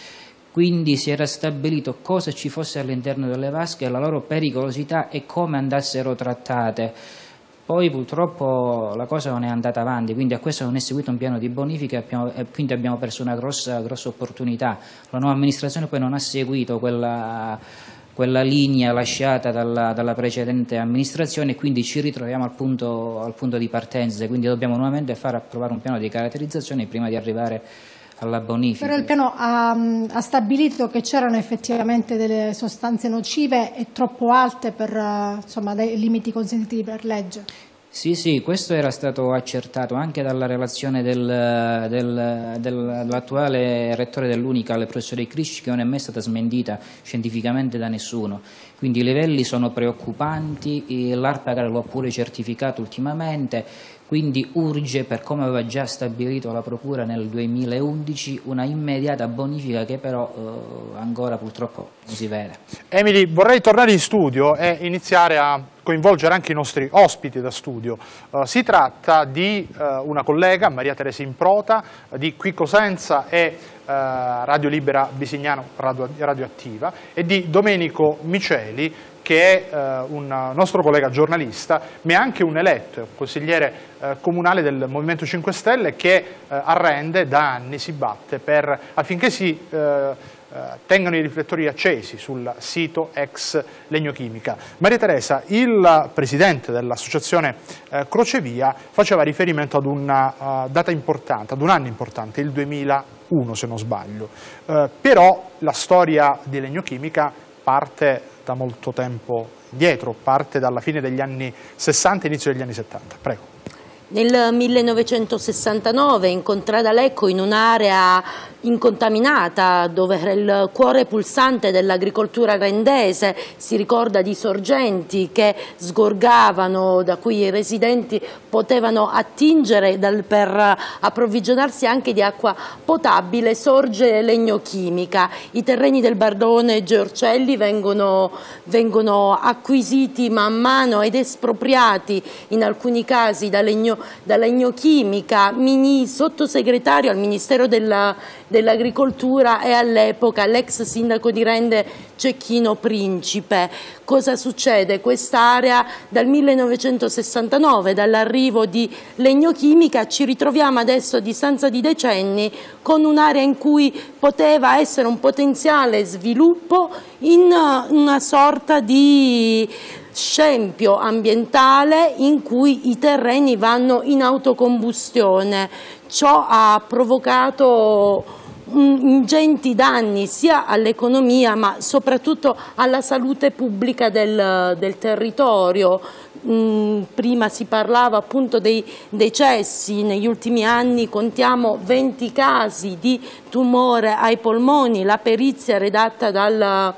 quindi si era stabilito cosa ci fosse all'interno delle vasche, la loro pericolosità e come andassero trattate. Poi purtroppo la cosa non è andata avanti, quindi a questo non è seguito un piano di bonifica e, abbiamo, e quindi abbiamo perso una grossa, grossa opportunità. La nuova amministrazione poi non ha seguito quella, quella linea lasciata dalla, dalla precedente amministrazione e quindi ci ritroviamo al punto, al punto di partenza, quindi dobbiamo nuovamente fare approvare un piano di caratterizzazione prima di arrivare alla bonifica. Però il piano ha, ha stabilito che c'erano effettivamente delle sostanze nocive e troppo alte per insomma, dei limiti consentiti per legge. Sì, sì, questo era stato accertato anche dalla relazione del, del, dell'attuale rettore dell'Unicale, il professore Crisci, che non è mai stata smentita scientificamente da nessuno. Quindi i livelli sono preoccupanti, l'ARPAC lo ha pure certificato ultimamente, quindi urge, per come aveva già stabilito la Procura nel duemilaundici, una immediata bonifica che però eh, ancora purtroppo non si vede. Emily, vorrei tornare in studio e iniziare a coinvolgere anche i nostri ospiti da studio. Uh, si tratta di uh, una collega, Maria Teresa Improta, di Qui Cosenza e uh, Radio Libera Bisignano Radio, Radioattiva, e di Domenico Miceli, che è uh, un nostro collega giornalista, ma è anche un eletto, consigliere uh, comunale del Movimento cinque Stelle, che uh, a Rende da anni si batte per, affinché si uh, uh, tengano i riflettori accesi sul sito ex Legnochimica. Maria Teresa, il presidente dell'associazione uh, Crocevia faceva riferimento ad una uh, data importante, ad un anno importante, il duemilauno se non sbaglio, uh, però la storia di Legnochimica parte da molto tempo dietro, parte dalla fine degli anni sessanta, inizio degli anni settanta. Prego. Nel millenovecentosessantanove in Contrada Lecco, in un'area incontaminata dove era il cuore pulsante dell'agricoltura rendese, si ricorda di sorgenti che sgorgavano, da cui i residenti potevano attingere dal, per approvvigionarsi anche di acqua potabile, sorge Legnochimica. I terreni del Bardone Georcelli vengono, vengono acquisiti man mano ed espropriati in alcuni casi da Legno da Legnochimica, mini sottosegretario al Ministero della, dell'Agricoltura e all'epoca l'ex sindaco di Rende Cecchino Principe. Cosa succede? Quest'area dal millenovecentosessantanove, dall'arrivo di Legnochimica, ci ritroviamo adesso a distanza di decenni con un'area in cui poteva essere un potenziale sviluppo in una sorta di scempio ambientale in cui i terreni vanno in autocombustione. Ciò ha provocato ingenti danni sia all'economia ma soprattutto alla salute pubblica del, del territorio. Mm, prima si parlava appunto dei decessi, negli ultimi anni contiamo venti casi di tumore ai polmoni. La perizia redatta dal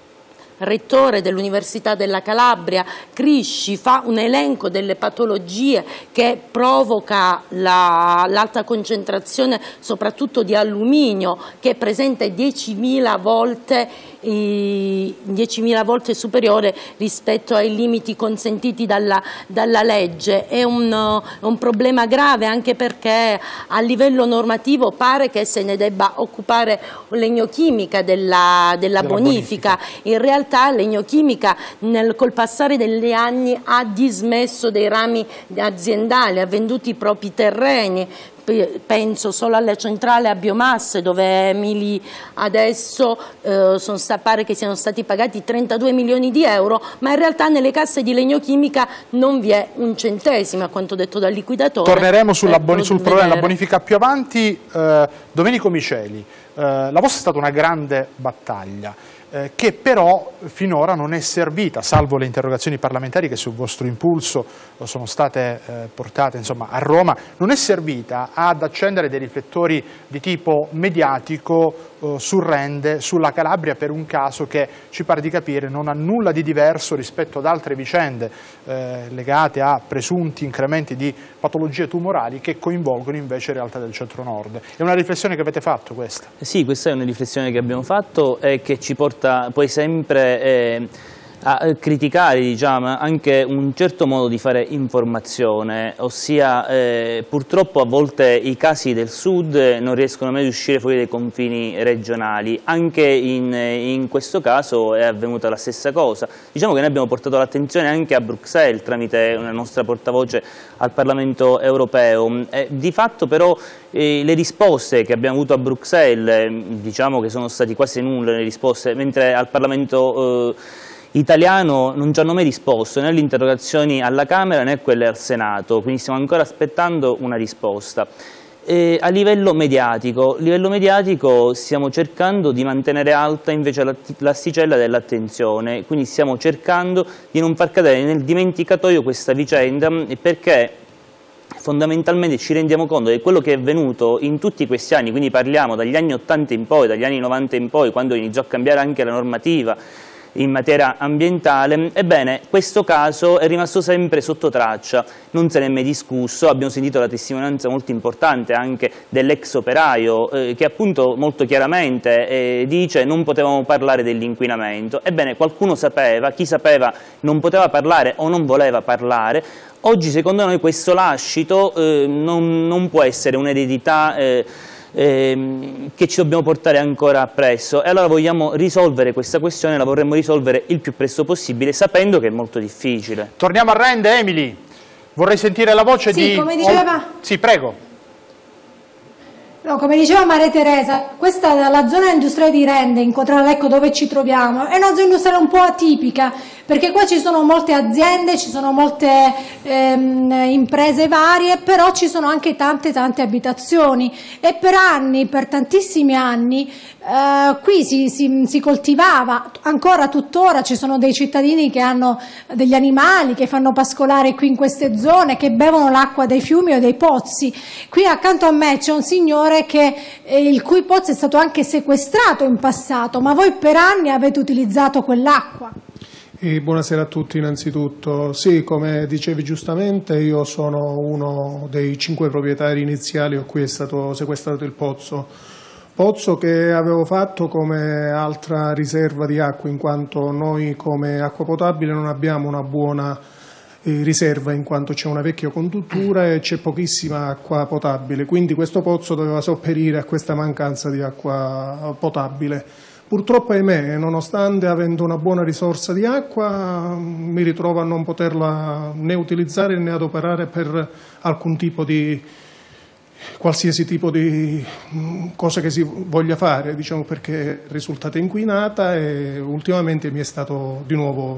rettore dell'Università della Calabria, Crisci, fa un elenco delle patologie che provoca l'alta concentrazione soprattutto di alluminio, che è presente diecimila volte diecimila volte superiore rispetto ai limiti consentiti dalla, dalla legge. È un, è un problema grave, anche perché a livello normativo pare che se ne debba occupare Legnochimica della, della, della bonifica. bonifica. In realtà Legnochimica nel, col passare degli anni ha dismesso dei rami aziendali, ha venduto i propri terreni. Penso solo alla centrale a biomasse, dove Emily adesso eh, sono, pare che siano stati pagati trentadue milioni di euro, ma in realtà nelle casse di Legnochimica non vi è un centesimo, a quanto detto dal liquidatore. Torneremo sulla boni sul problema della bonifica più avanti. Eh, Domenico Miceli, eh, la vostra è stata una grande battaglia, eh, che però finora non è servita, salvo le interrogazioni parlamentari che sul vostro impulso sono state eh, portate insomma, a Roma, non è servita ad accendere dei riflettori di tipo mediatico eh, sul Rende, sulla Calabria, per un caso che ci pare di capire non ha nulla di diverso rispetto ad altre vicende eh, legate a presunti incrementi di patologie tumorali che coinvolgono invece realtà del centro-nord. È una riflessione che avete fatto questa? Sì, questa è una riflessione che abbiamo fatto e che ci porta poi sempre eh, a criticare, diciamo, anche un certo modo di fare informazione, ossia eh, purtroppo a volte i casi del Sud non riescono mai ad uscire fuori dai confini regionali. Anche in, in questo caso è avvenuta la stessa cosa. Diciamo che noi abbiamo portato l'attenzione anche a Bruxelles tramite una nostra portavoce al Parlamento europeo. Eh, di fatto però eh, le risposte che abbiamo avuto a Bruxelles, eh, diciamo che sono stati quasi nulle le risposte, mentre al Parlamento eh, italiano non ci hanno mai risposto né alle interrogazioni alla Camera né a quelle al Senato, quindi stiamo ancora aspettando una risposta. E a livello mediatico, a livello mediatico stiamo cercando di mantenere alta invece l'asticella dell'attenzione, quindi stiamo cercando di non far cadere nel dimenticatoio questa vicenda, perché fondamentalmente ci rendiamo conto che quello che è avvenuto in tutti questi anni, quindi parliamo dagli anni ottanta in poi, dagli anni novanta in poi, quando iniziò a cambiare anche la normativa in materia ambientale, ebbene questo caso è rimasto sempre sotto traccia, non se ne è mai discusso. Abbiamo sentito la testimonianza molto importante anche dell'ex operaio eh, che appunto molto chiaramente eh, dice non potevamo parlare dell'inquinamento. Ebbene qualcuno sapeva, chi sapeva non poteva parlare o non voleva parlare. Oggi secondo noi questo lascito eh, non, non può essere un'eredità eh, Ehm, che ci dobbiamo portare ancora appresso, e allora vogliamo risolvere questa questione, la vorremmo risolvere il più presto possibile, sapendo che è molto difficile. Torniamo a Rende, Emily, vorrei sentire la voce sì, di... come diceva... Sì, prego. No, come diceva Maria Teresa, questa la zona industriale di Rende, in Contradalecco dove ci troviamo, è una zona industriale un po' atipica, perché qua ci sono molte aziende, ci sono molte ehm, imprese varie, però ci sono anche tante tante abitazioni, e per anni, per tantissimi anni, eh, qui si, si, si coltivava, ancora tuttora ci sono dei cittadini che hanno degli animali, che fanno pascolare qui in queste zone, che bevono l'acqua dei fiumi o dei pozzi. Qui accanto a me c'è un signore che eh, il cui pozzo è stato anche sequestrato in passato, ma voi per anni avete utilizzato quell'acqua. E buonasera a tutti innanzitutto. Sì, come dicevi giustamente, io sono uno dei cinque proprietari iniziali a cui è stato sequestrato il pozzo. Pozzo che avevo fatto come altra riserva di acqua, in quanto noi come acqua potabile non abbiamo una buona riserva, in quanto c'è una vecchia conduttura e c'è pochissima acqua potabile, quindi questo pozzo doveva sopperire a questa mancanza di acqua potabile. Purtroppo, ahimè, nonostante avendo una buona risorsa di acqua, mi ritrovo a non poterla né utilizzare né adoperare per alcun tipo di qualsiasi tipo di cosa che si voglia fare, diciamo, perché è risultata inquinata e ultimamente mi è stato di nuovo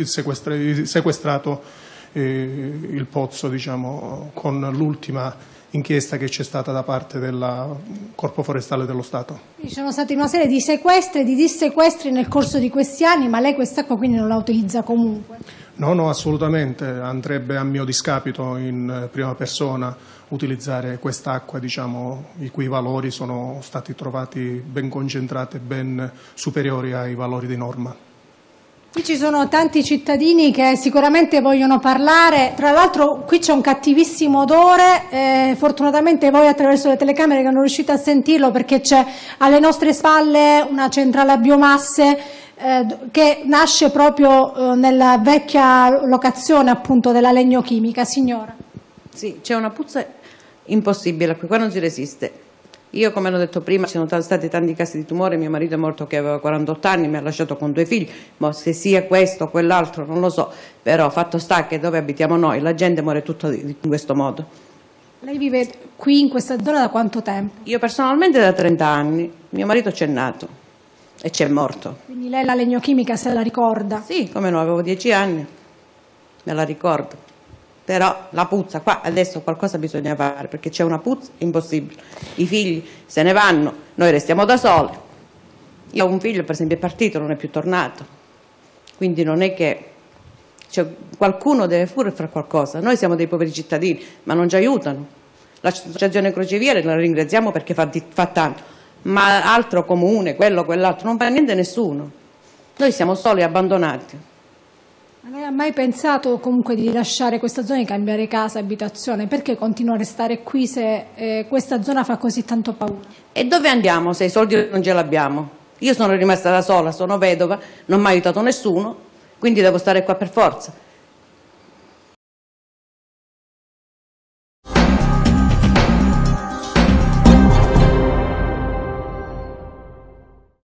sequestrato eh, il pozzo, diciamo, con l'ultima inchiesta che c'è stata da parte del Corpo Forestale dello Stato. Ci sono stati una serie di sequestri e di dissequestri nel corso di questi anni, ma lei quest'acqua quindi non la utilizza comunque? No, no, assolutamente, andrebbe a mio discapito in prima persona utilizzare quest'acqua, diciamo, i cui valori sono stati trovati ben concentrati e ben superiori ai valori di norma. Qui ci sono tanti cittadini che sicuramente vogliono parlare, tra l'altro qui c'è un cattivissimo odore, eh, fortunatamente voi attraverso le telecamere che non riuscite a sentirlo, perché c'è alle nostre spalle una centrale a biomasse eh, che nasce proprio eh, nella vecchia locazione appunto della legnochimica. Signora. Sì, c'è una puzza impossibile, qui qua non si resiste. Io, come hanno detto prima, ci sono stati tanti casi di tumore, mio marito è morto che aveva quarantotto anni, mi ha lasciato con due figli, ma se sia questo o quell'altro non lo so, però fatto sta che dove abitiamo noi la gente muore tutta in questo modo. Lei vive qui in questa zona da quanto tempo? Io personalmente da trenta anni, mio marito c'è nato e c'è morto. Quindi lei la legnochimica se la ricorda? Sì, come no, avevo dieci anni, me la ricordo. Però la puzza, qua adesso qualcosa bisogna fare, perché c'è una puzza impossibile. I figli se ne vanno, noi restiamo da soli. Io ho un figlio, per esempio, è partito, non è più tornato. Quindi non è che cioè, qualcuno deve pure fare qualcosa. Noi siamo dei poveri cittadini, ma non ci aiutano. L'associazione Crociere la ringraziamo perché fa, fa tanto, ma altro comune, quello, quell'altro, non fa niente nessuno. Noi siamo soli e abbandonati. Ma lei ha mai pensato comunque di lasciare questa zona, di cambiare casa, abitazione? Perché continua a restare qui se eh, questa zona fa così tanto paura? E dove andiamo se i soldi non ce l'abbiamo? Io sono rimasta da sola, sono vedova, non mi ha aiutato nessuno quindi devo stare qua per forza.